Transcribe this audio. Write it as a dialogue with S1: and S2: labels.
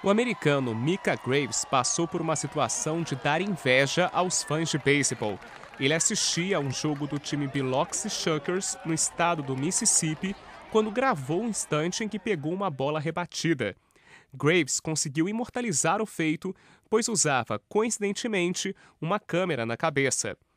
S1: O americano Micah Graves passou por uma situação de dar inveja aos fãs de beisebol. Ele assistia a um jogo do time Biloxi Shuckers no estado do Mississippi quando gravou o instante em que pegou uma bola rebatida. Graves conseguiu imortalizar o feito, pois usava, coincidentemente, uma câmera na cabeça.